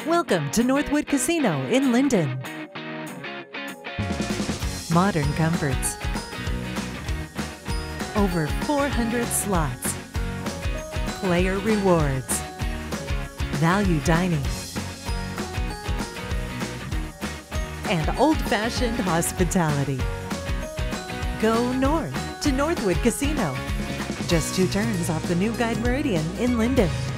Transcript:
Welcome to Northwood Casino in Linden. Modern comforts. Over 400 slots. Player rewards. Value dining. And old-fashioned hospitality. Go north to Northwood Casino. Just 2 turns off the new Guide Meridian in Linden.